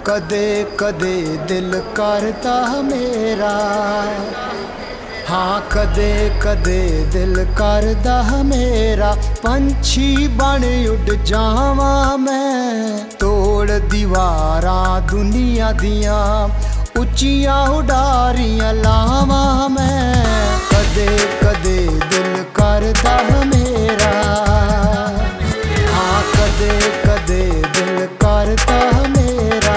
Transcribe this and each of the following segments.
कदे कदे दिल करता मेरा, हाँ कदे कदे दिल करदा मेरा, पंछी बन उड़ जावा मैं, तोड़ दीवारां दुनिया दियां, उच्चियां उडारियां लावा मैं। कदे कदे दिल करदा मेरा, हाँ कदे कदे दिल करदा मेरा।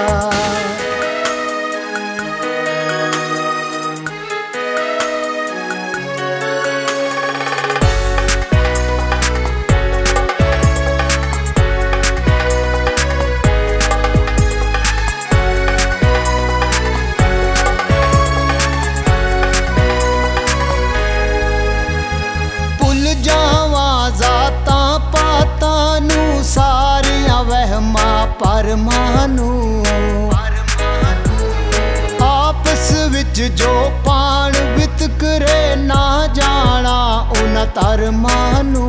सारिया वहमा परमानू आपस विच जो पाण वितकरे ना जाना उन धर्मानू।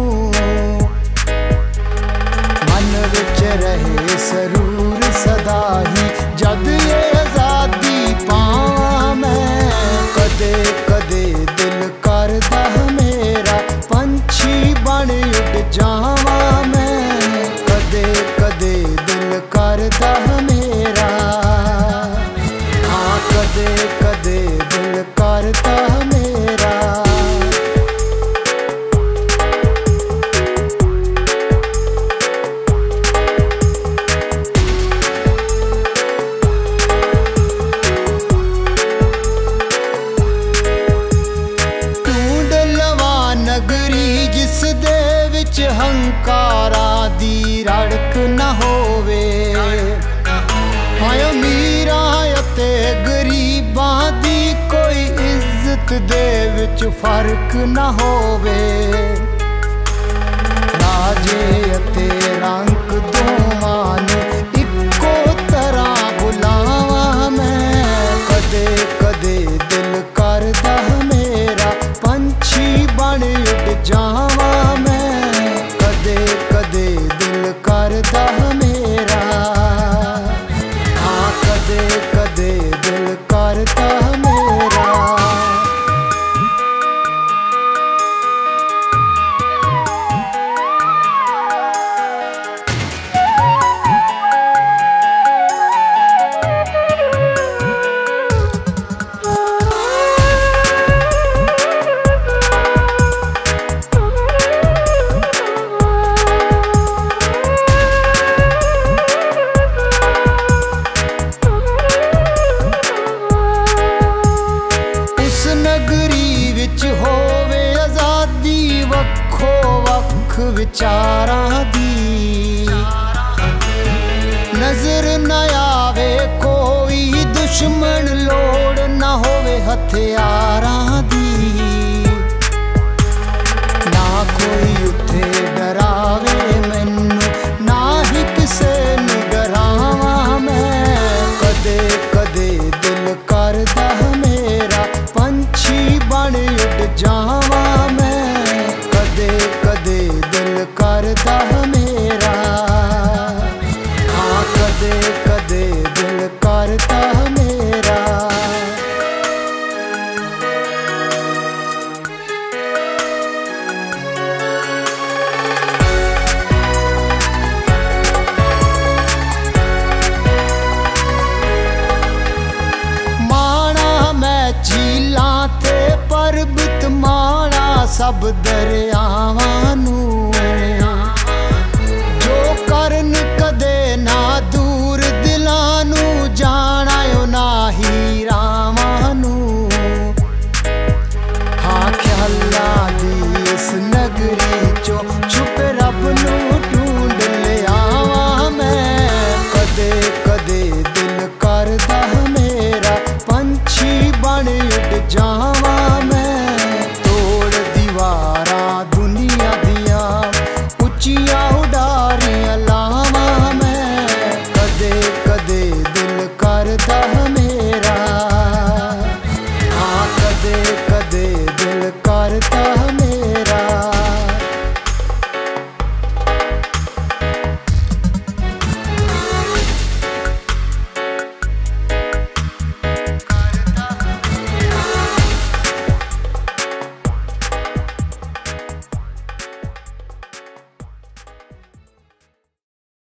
मन विच रहे सरूर सदा ही जद ये आजादी पावां मैं। कदे कदे दिल करदा मेरा, पंछी बन उड़ जावा मैं। कदे कदे दिल करदा मेरा, हाँ कदे कदे दिल करदा मेरा। ढूंढ लवा नगरी जिस दे विच हंकारा दी रड़क न होवे, हाय अमीरां ते गरीबां दी कोई इज्जत दे विच फर्क न होवे। राजे अते रंग दोवां नूं इक्को तरह बुलावा मैं। कदे कदे दिल करदा मेरा, पंछी बन उड़ जावा मैं। कदे कदे दिल करदा मेरा, हाँ कदे कदे दिल करदा मेरा। होवे आजादी वक्खो वक्ख विचारां दी, नजर न आवे कोई दुश्मन, लोड़ न होवे हथियारां दी। ना कोई उथे डरावे मैनू, ना ही किसे नू डरावा मैं। कदे कदे दिल करदा मेरा, पंछी बन उड़ जावा मैं। कदे कदे दिल करदा मेरा, हाँ कदे कदे दिल करदा मेरा। झीलां ते पर्वत माला सब दरियावां नूं,